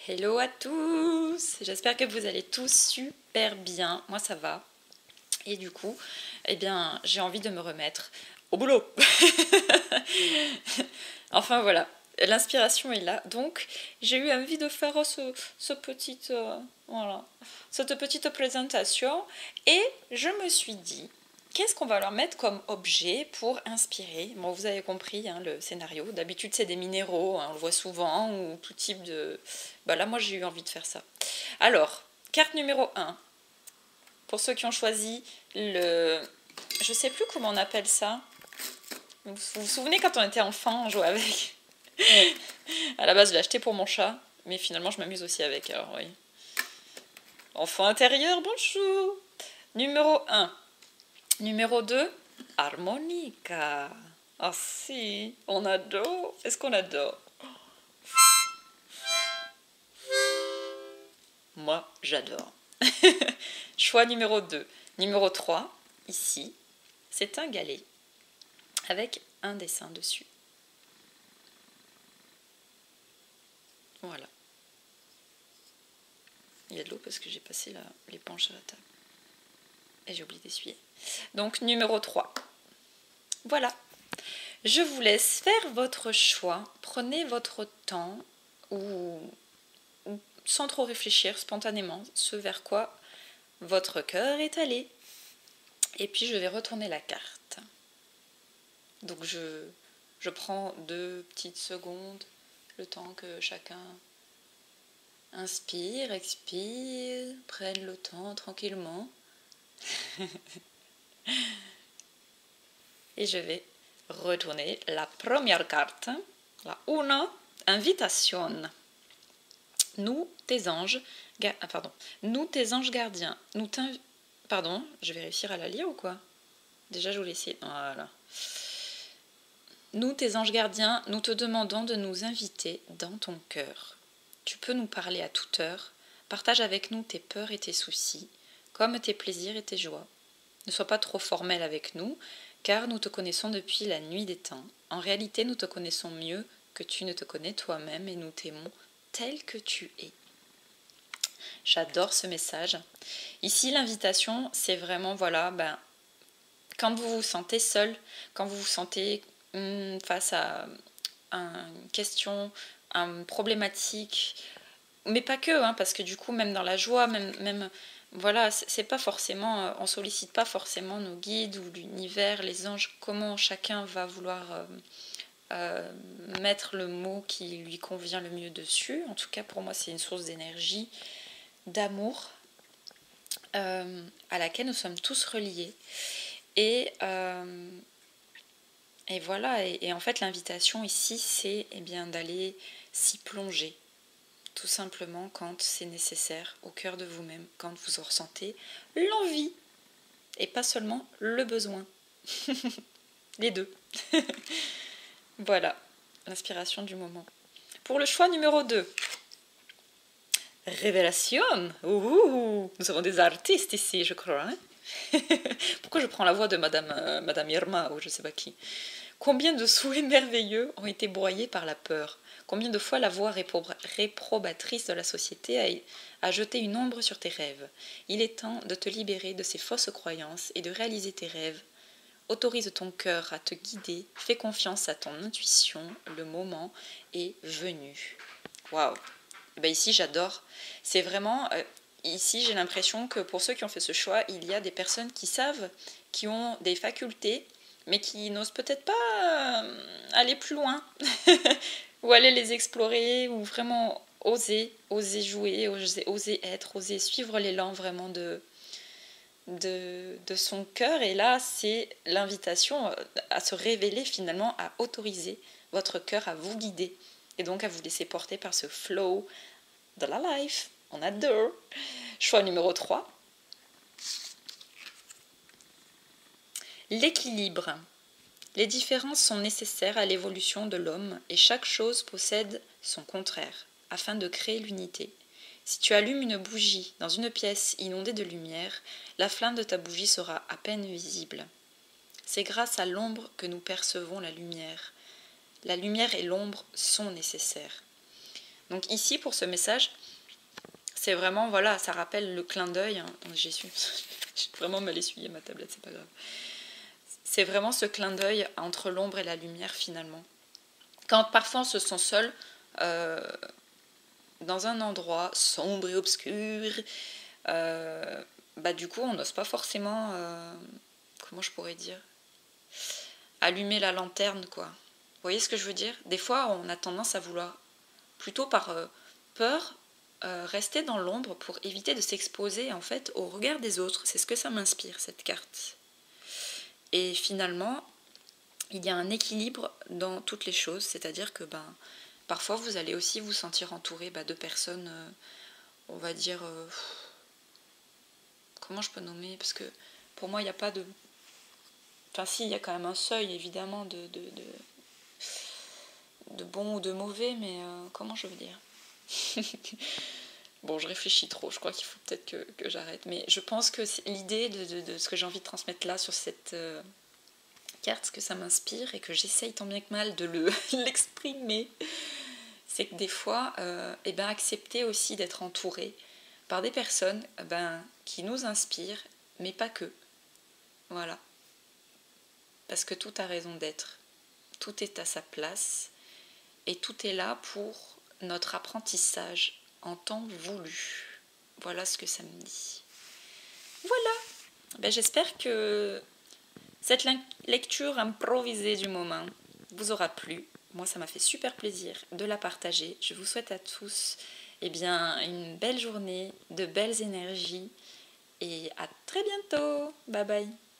Hello à tous, j'espère que vous allez tous super bien, moi ça va. Et du coup, eh bien, j'ai envie de me remettre au boulot. Enfin voilà, l'inspiration est là. Donc, j'ai eu envie de faire voilà, cette petite présentation. Et je me suis dit, qu'est-ce qu'on va leur mettre comme objet pour inspirer? Bon, vous avez compris hein, le scénario. D'habitude, c'est des minéraux, hein, on le voit souvent, ou tout type de... Bah là, moi, j'ai eu envie de faire ça. Alors, carte numéro 1. Pour ceux qui ont choisi le... Je sais plus comment on appelle ça. Vous vous souvenez quand on était enfant, on jouait avec? À la base, je l'ai acheté pour mon chat, mais finalement, je m'amuse aussi avec. Alors, oui. Enfant intérieur, bonjour. Numéro 1. Numéro 2, harmonica. Ah si, on adore. Est-ce qu'on adore? Moi, j'adore. Choix numéro 2. Numéro 3, ici, c'est un galet avec un dessin dessus. Voilà. Il y a de l'eau parce que j'ai passé l'éponge sur la table. Et j'ai oublié d'essuyer. Donc, numéro 3. Voilà. Je vous laisse faire votre choix. Prenez votre temps ou sans trop réfléchir, spontanément, ce vers quoi votre cœur est allé. Et puis, je vais retourner la carte. Donc, je prends 2 petites secondes, le temps que chacun inspire, expire, prenne le temps tranquillement. Et je vais retourner la première carte, la 1, invitation. Nous, tes anges, nous, tes anges gardiens, pardon, je vais réussir à la lire ou quoi? Déjà, je voulais essayer. Voilà. Nous, tes anges gardiens, nous te demandons de nous inviter dans ton cœur. Tu peux nous parler à toute heure. Partage avec nous tes peurs et tes soucis, comme tes plaisirs et tes joies. Ne sois pas trop formel avec nous, car nous te connaissons depuis la nuit des temps. En réalité, nous te connaissons mieux que tu ne te connais toi-même et nous t'aimons tel que tu es. J'adore ce message. Ici, l'invitation, c'est vraiment, voilà, quand vous vous sentez seul, quand vous vous sentez face à une question, une problématique, mais pas que, hein, parce que du coup, même dans la joie, même voilà, c'est pas forcément, on sollicite pas forcément nos guides ou l'univers, les anges, comment chacun va vouloir mettre le mot qui lui convient le mieux dessus. En tout cas, pour moi, c'est une source d'énergie, d'amour, à laquelle nous sommes tous reliés. Et voilà, et en fait, l'invitation ici, c'est bien d'aller s'y plonger. Tout simplement quand c'est nécessaire, au cœur de vous-même, quand vous en ressentez l'envie et pas seulement le besoin. Les deux. Voilà, l'inspiration du moment. Pour le choix numéro 2, révélation. Ouh, nous avons des artistes ici, je crois. Hein. Pourquoi je prends la voix de Madame Irma ou je sais pas qui? Combien de souhaits merveilleux ont été broyés par la peur? Combien de fois la voix réprobatrice de la société a jeté une ombre sur tes rêves? Il est temps de te libérer de ces fausses croyances et de réaliser tes rêves. Autorise ton cœur à te guider, fais confiance à ton intuition, le moment est venu. Waouh! Ben ici j'adore. C'est vraiment... ici j'ai l'impression que pour ceux qui ont fait ce choix, il y a des personnes qui savent, qui ont des facultés, mais qui n'osent peut-être pas aller plus loin, ou aller les explorer, ou vraiment oser jouer, oser être, oser suivre l'élan vraiment de son cœur. Et là, c'est l'invitation à se révéler finalement, à autoriser votre cœur à vous guider, et donc à vous laisser porter par ce flow de la life. On adore. Choix numéro 3. L'équilibre. Les différences sont nécessaires à l'évolution de l'homme et chaque chose possède son contraire, afin de créer l'unité. Si tu allumes une bougie dans une pièce inondée de lumière, la flamme de ta bougie sera à peine visible. C'est grâce à l'ombre que nous percevons la lumière. La lumière et l'ombre sont nécessaires. Donc ici, pour ce message, c'est vraiment, voilà, ça rappelle le clin d'œil. Hein. J'ai vraiment mal essuyé ma tablette, c'est pas grave. C'est vraiment ce clin d'œil entre l'ombre et la lumière, finalement. Quand parfois on se sent seul, dans un endroit sombre et obscur, du coup, on n'ose pas forcément, comment je pourrais dire, allumer la lanterne, quoi. Vous voyez ce que je veux dire? Des fois, on a tendance à vouloir, plutôt par peur, rester dans l'ombre pour éviter de s'exposer, en fait, au regard des autres. C'est ce que ça m'inspire, cette carte. Et finalement, il y a un équilibre dans toutes les choses, c'est-à-dire que, parfois, vous allez aussi vous sentir entouré de personnes, on va dire... comment je peux nommer? Parce que pour moi, il n'y a pas de... Enfin si, il y a quand même un seuil, évidemment, de bon ou de mauvais, mais comment je veux dire? Bon, je réfléchis trop, je crois qu'il faut peut-être que j'arrête. Mais je pense que l'idée de ce que j'ai envie de transmettre là, sur cette carte, ce que ça m'inspire, et que j'essaye tant bien que mal de l'exprimer, c'est que des fois, accepter aussi d'être entouré par des personnes qui nous inspirent, mais pas que. Voilà. Parce que tout a raison d'être. Tout est à sa place. Et tout est là pour notre apprentissage en temps voulu. Voilà ce que ça me dit. Voilà. J'espère que cette lecture improvisée du moment vous aura plu. Moi, ça m'a fait super plaisir de la partager. Je vous souhaite à tous une belle journée, de belles énergies et à très bientôt. Bye bye.